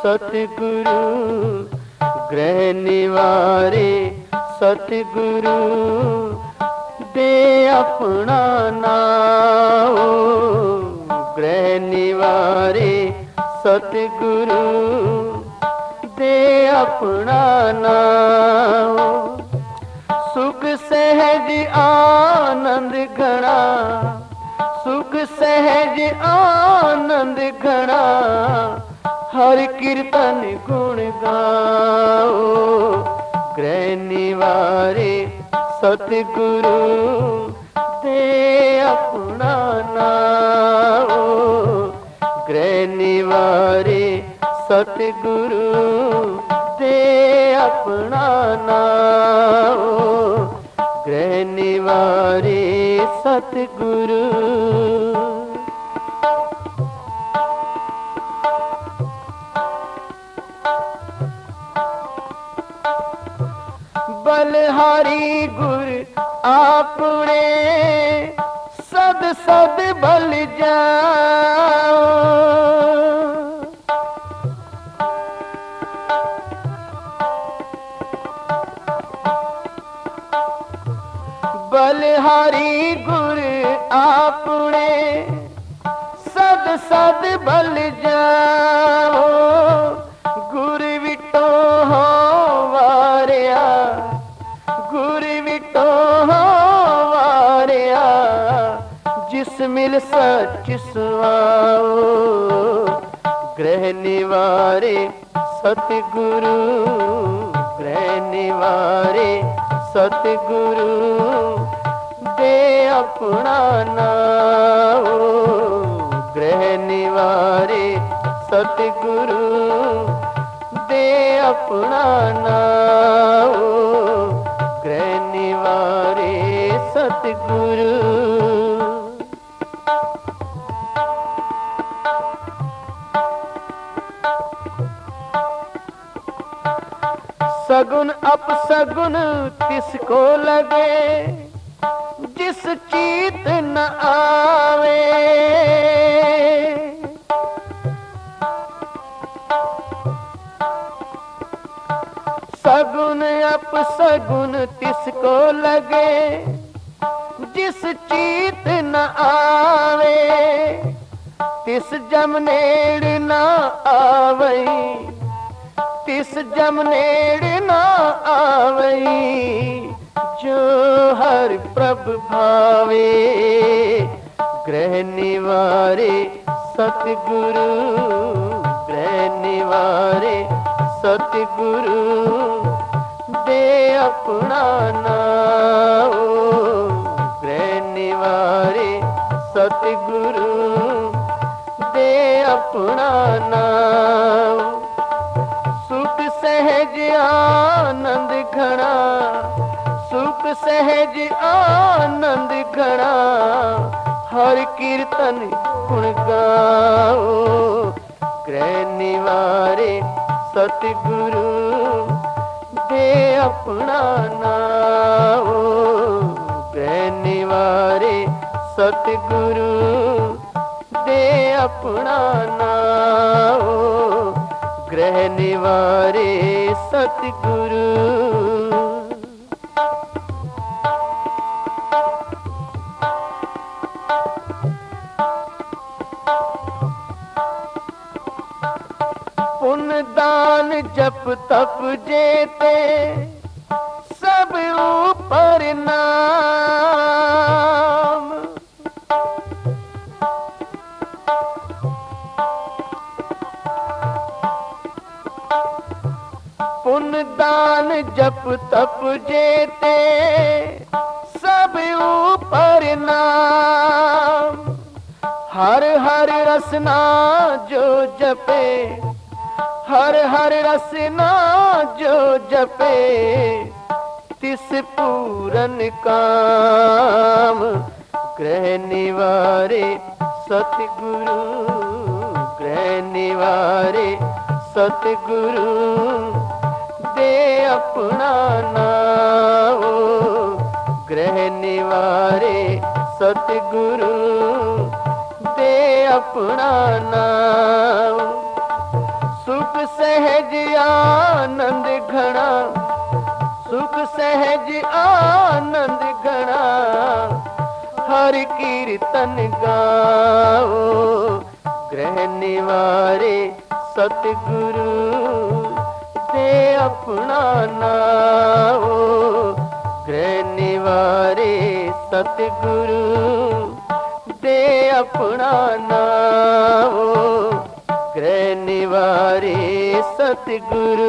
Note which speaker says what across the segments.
Speaker 1: सतगुरु ग्रह निवारे सतगुरु दे अपना नाम ग्रह निवारे सतगुरु दे अपना नाम सुख सहज आनंद घना सुख सहज आनंद घना हर कीर्तन गुण गाओ ग्रह निवारे सतगुरु दे अपना नाम ग्रह निवारे सतगुरु दे अपना नाम ग्रह निवारे सतगुरु बलहारी गुर आपने सद सद बल जाओ बलहारी गुर आपने सद सद बल जाओ गुर विटो हो वारिया गुर विटो हो वारिया जिस मिल सच सुआओ ग्रह निवारे सतगुरु ग्रह निवारे सतगुरु दे अपना नाम ग्रह निवारे सतगुरु दे अपना नाम ग्रह निवारे सतगुरु सगुन अपसगुन किसको लगे जिस चीत न आवे सगुन अपसगुन तिसको लगे जिस चीत न आवे तिस जमनेड़ न आवई तिस जमनेड़ न आवई जो हर प्रभ भावे ग्रह निवारे सतगुरु ग्रह निवारे सतगुरु दे अपना नाम ग्रह निवारे सतगुरु दे अपना नाम सुख सहज आनंद घना सुख सहज आनंद घना हर कीर्तन गुण गाओ ग्रह निवारे सतगुरु दे अपना नाम ग्रह निवारे सतगुरु दे अपना नाम ग्रह निवारे सतगुरु पुण्य दान जप तप जेते सब ऊपर नाम पुण्य दान जप तप जेते सब ऊपर नाम हर हर रसना जो जपे हर हर रसना जो जपे तिस पूरन काम ग्रह निवारे सतगुरु ग्रह निवारे सतगुरु दे अपना नाम ग्रह निवारे सतगुरु दे अपना नाम सुख सहज आनंद घना, सुख सहज आनंद घना, हर कीर्तन गाओ, ग्रह निवारे सतगुरु दे अपना नाओ, ग्रह निवारे सतगुरु दे अपना नाओ, ग्रह निवारे सतगुरु।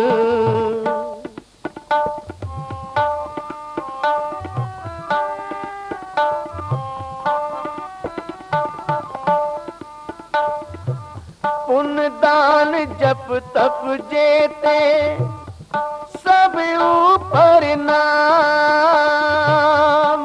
Speaker 1: पुण्य दान जप तप जेते सब ऊपर नाम,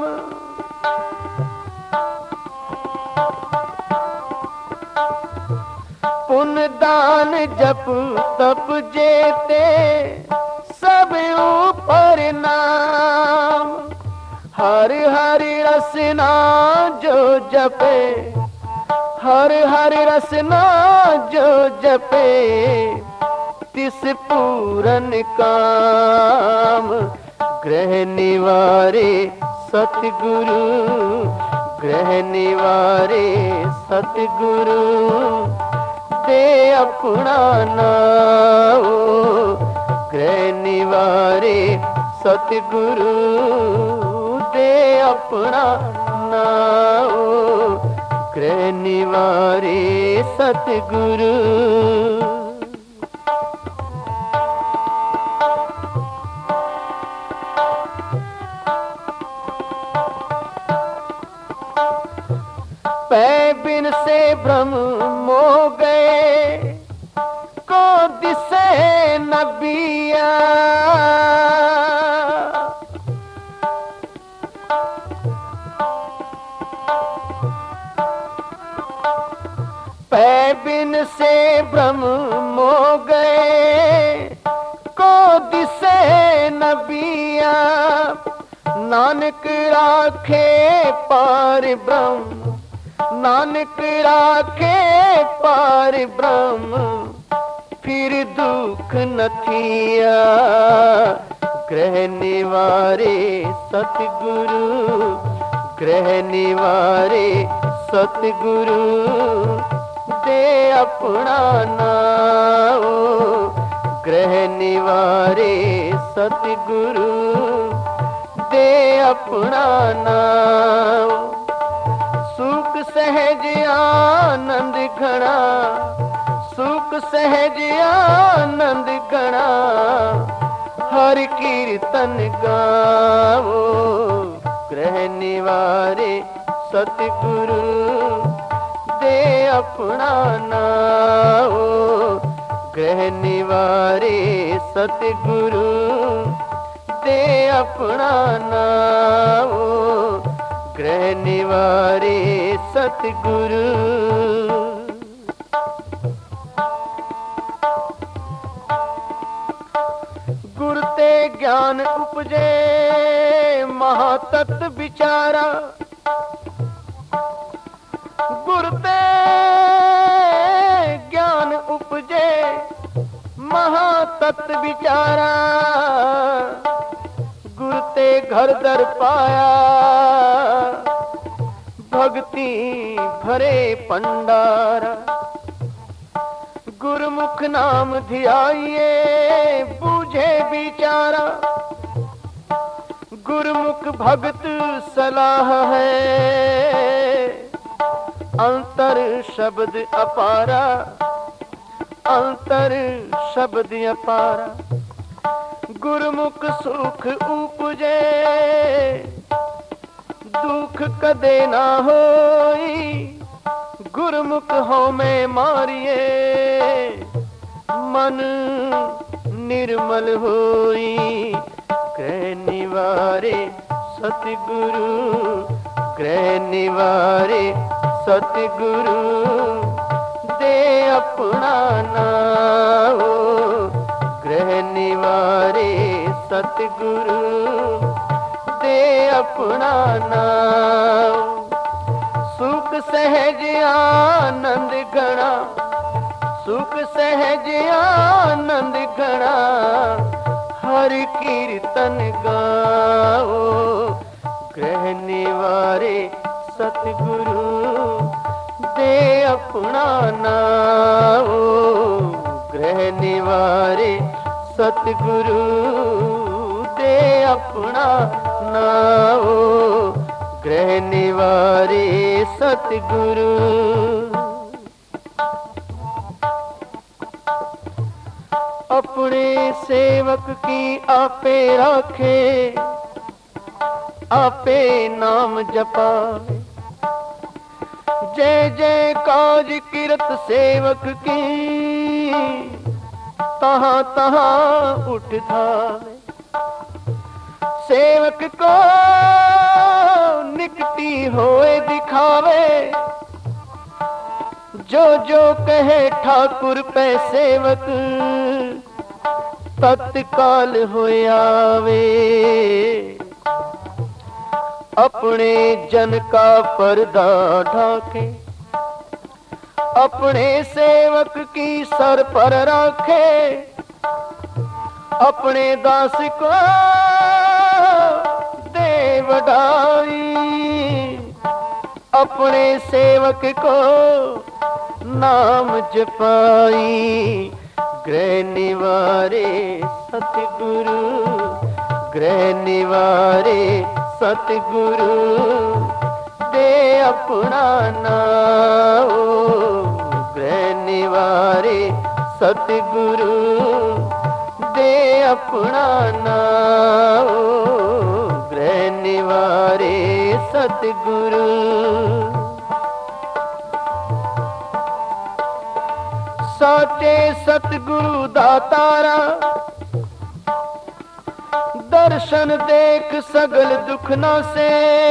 Speaker 1: पुण्य दान जप तप जेते सब ऊपर नाम, हर हर रसना जो जपे, हर हर रसना जो जपे, तिस पूरन काम, ग्रह निवारे सतगुरु, ग्रह निवारे सतगुरु दे अपना नाओ, ग्रह निवारे सतगुरु दे अपना नाओ, ग्रह निवारे सतगुरु। पै बिन से भ्रम मो गए, को दिसे नबिया, पै बिन से भ्रम मो गए, को दिसे नबिया, नानक राखे पार ब्रह्म, नानक राखे पार ब्रह्म, फिर दुख न थिया, ग्रह निवारे सतगुरु, ग्रह निवारे सतगुरु दे अपना नाओ, ग्रह निवारे सतगुरु दे अपना नाओ, सुख सहज आनंद घना, सुख सहज आनंद घना, हर कीर्तन गाओ, ग्रह निवारे सतगुरु दे अपना नाओ, ग्रह निवारे सतगुरु दे अपना नाओ, ग्रह निवारे सतगुरु। गुर ते ज्ञान उपजे महातत्व विचारा, गुर ते ज्ञान उपजे महातत्व विचारा, गुर ते घर दर पाया, भक्ति भरे पंडारा, गुरमुख नाम ध्याइए बूझे बिचारा, गुरमुख भगत सलाह है, अंतर शब्द अपारा, अंतर शब्द अपारा, गुरमुख सुख उपजे, दुख कदे ना होई, गुरमुख हो में मारिए, मन निर्मल होई, ग्रह निवारे सतगुरु, ग्रह निवारे सतगुरु दे अपना नाओ, ग्रह निवारे सतगुरु दे अपना नाओ, सुख सहज आनंद घना, सुख सहज आनंद घना हर कीर्तन गाओ। ग्रह निवारे सतगुरु दे अपना नाओ। ग्रह निवारे सतगुरु दे अपना नाओ। ग्रह निवारे सतगुरु। अपने सेवक की आपे राखे आपे नाम जपावे। जय जय काज किरत सेवक की तहाँ तहाँ उठ धावे। सेवक को निकटी होए दिखावे। जो जो कहे ठाकुर पे सेवक तत्काल होए आवे। अपने जन का पर्दा ढाके अपने सेवक की सर पर रखे। अपने दास को दे वडाई। अपने सेवक को नाम जपाई। ग्रह निवारे सतगुरु ग्रह निवारे सतगुरु दे अपना नाओ। ग्रह निवारे सतगुरु दे अपना नाओ। ग्रह निवारे सतगुरु। साचे सतगुरु दातारा दर्शन देख सगल दुख न से।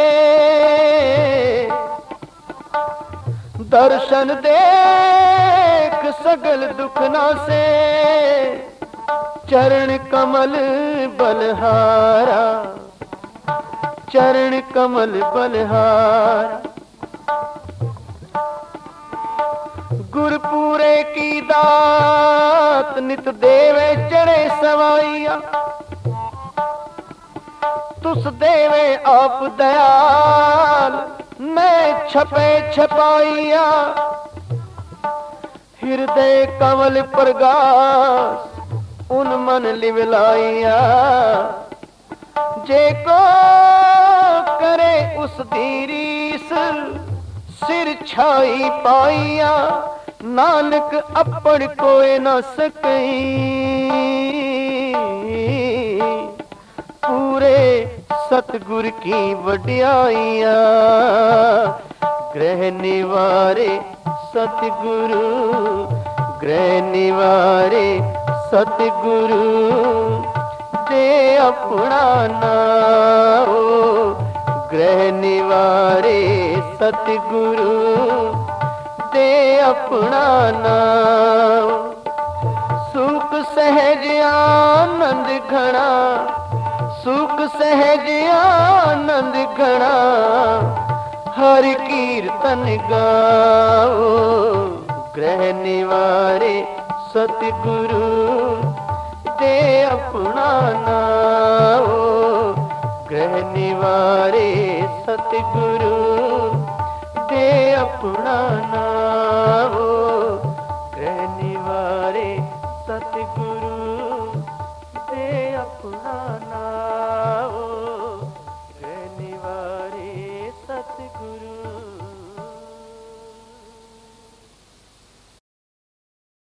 Speaker 1: दर्शन देख सगल दुख न से। चरण कमल बलहारा चरण कमल बलहारा। गुरपुरे की दात नित देवे चढ़े सवाइया। तुस देवे आप दयाल मैं छपे छपाइया। हृदय कमल प्रगास उन मन लिवलाइया। जे को करे उस दीरीस सिर छाई पाइया। नानक अपड़ कोई न सकई। पूरे सतगुर की वड्याइया। ग्रह निवारे सतगुरु ग्रह निवारे सतगुरु दे अपना नाओ। ग्रह निवारे सतगुरु दे अपना नाओ। सुख सहज आनंद घना सुख सहज आनंद घना हर कीर्तन गाओ। ग्रह निवारे सतगुरु दे अपना नाओ। ग्रह निवारे सतगुरु दे अपना नाओ। ग्रह निवारे सतगुरु दे अपना नाओ। ग्रह निवारे